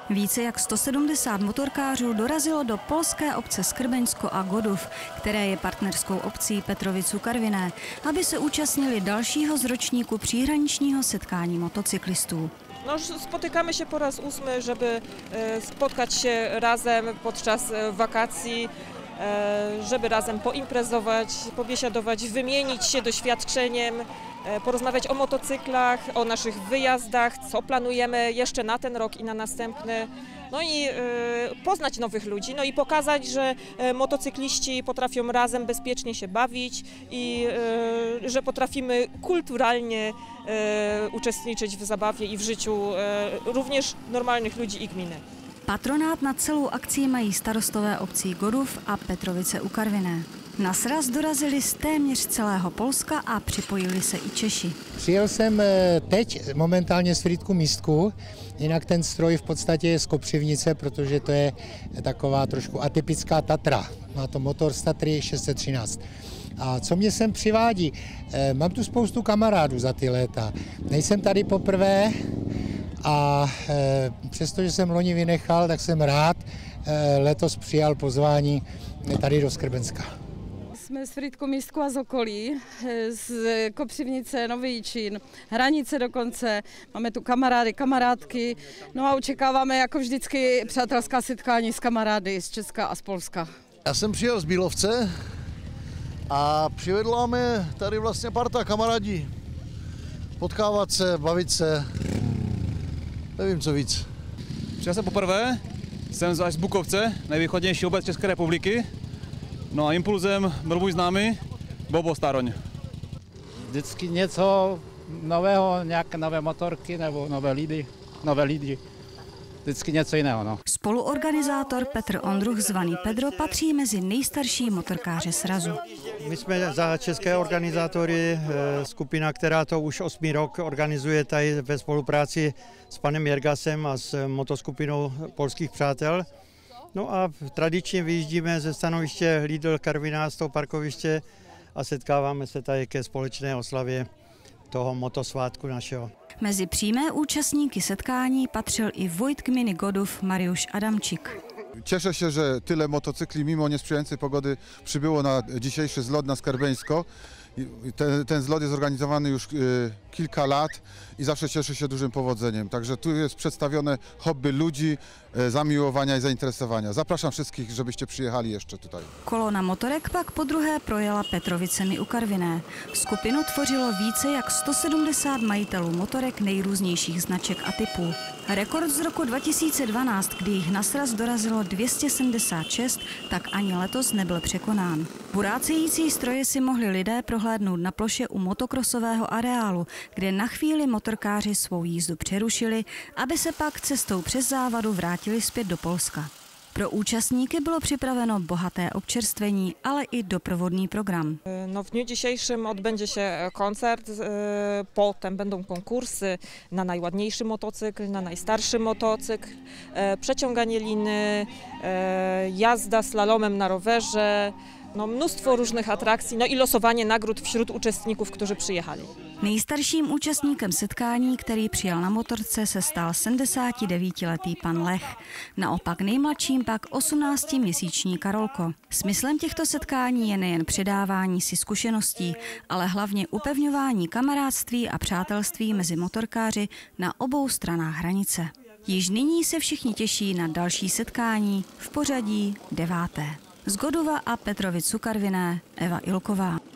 Více jak 170 motorkářů dorazilo do polské obce Skrbeňsko a Godów, které je partnerskou obcí Petrovice-Karviné, aby se účastnili dalšího z ročníku příhraničního setkání motocyklistů. No, spotykamy się po raz 8, żeby spotkać się razem podczas wakacji, żeby razem poimprezować, pobiesiadować, wymienić się doświadczeniem, porozmawiać o motocyklach, o naszych wyjazdach, co planujemy jeszcze na ten rok i na następny. No i poznać nowych ludzi, no i pokazać, że motocykliści potrafią razem bezpiecznie się bawić i że potrafimy kulturalnie uczestniczyć w zabawie i w życiu również normalnych ludzi i gminy. Patronát na celou akci mají starostové obcí Godów a Petrovice-Karviné. Na sraz dorazili z téměř celého Polska a připojili se i Češi. Přijel jsem teď momentálně z Frýdku Místku, jinak ten stroj v podstatě je z Kopřivnice, protože to je taková trošku atypická Tatra. Má to motor z Tatry 613. A co mě sem přivádí? Mám tu spoustu kamarádů za ty léta. Nejsem tady poprvé a přestože jsem loni vynechal, tak jsem rád letos přijal pozvání tady do Skrbenska. Jsme z Frýdku Místku a z okolí, z Kopřivnice, Nový Jičín, Hranice dokonce, máme tu kamarády, kamarádky, no a očekáváme jako vždycky přátelská setkání s kamarády z Česka a z Polska. Já jsem přijel z Bílovce a přivedla mě tady vlastně parta kamarádí, potkávat se, bavit se, nevím co víc. Přijel jsem poprvé, jsem z Bukovce, nejvýchodnější obec České republiky. No a impulzem byl můj známý Bobo Staroň. Vždycky něco nového, nějaké nové motorky nebo nové lidi. Vždycky něco jiného. No. Spoluorganizátor Petr Ondruch, zvaný Pedro, patří mezi nejstarší motorkáře srazu. My jsme za české organizátory skupina, která to už 8. rok organizuje tady ve spolupráci s panem Jergasem a s motoskupinou polských přátel. No a tradičně vyjíždíme ze stanoviště Lidl Karviná z toho parkoviště a setkáváme se tady ke společné oslavě toho motosvátku našeho. Mezi přímé účastníky setkání patřil i wójt gminy Godów Mariusz Adamczyk. Cieszę się, że tyle motocykli mimo niesprzyjającej pogody przybyło na dzisiejszy zlot na Skarbeńsko. Ten zlot jest organizowany już kilka lat i zawsze cieszy się dużym powodzeniem. Także tu jest przedstawione hobby ludzi, zamiłowania i zainteresowania. Zapraszam wszystkich, żebyście przyjechali jeszcze tutaj. Kolona motorek pak podruhé projela Petrovicemi-Karviné. Skupinu tvořilo více jak 170 majitelů motorek nejrůznějších značek a typů. Rekord z roku 2012, kdy jich na sraz dorazilo 276, tak ani letos nebyl překonán. Burácející stroje si mohli lidé prohlédnout na ploše u motokrosového areálu, kde na chvíli motorkáři svou jízdu přerušili, aby se pak cestou přes závadu vrátili zpět do Polska. Pro účastníky bylo připraveno bohaté občerstvení, ale i doprovodný program. No, w dniu dzisiejszym odbędzie się koncert, potem będą konkursy na najładniejszy motocykl, na najstarszy motocykl, przeciąganie liny, jazda slalomem na rowerze, no, mnóstwo różnych atrakcji, no i losowanie nagród wśród uczestników, którzy przyjechali. Nejstarším účastníkem setkání, který přijel na motorce, se stal 79letý pan Lech. Naopak nejmladším pak 18měsíční Karolko. Smyslem těchto setkání je nejen předávání si zkušeností, ale hlavně upevňování kamarádství a přátelství mezi motorkáři na obou stranách hranice. Již nyní se všichni těší na další setkání v pořadí 9. Z Godova a Petrovic-Karviné Eva Ilková.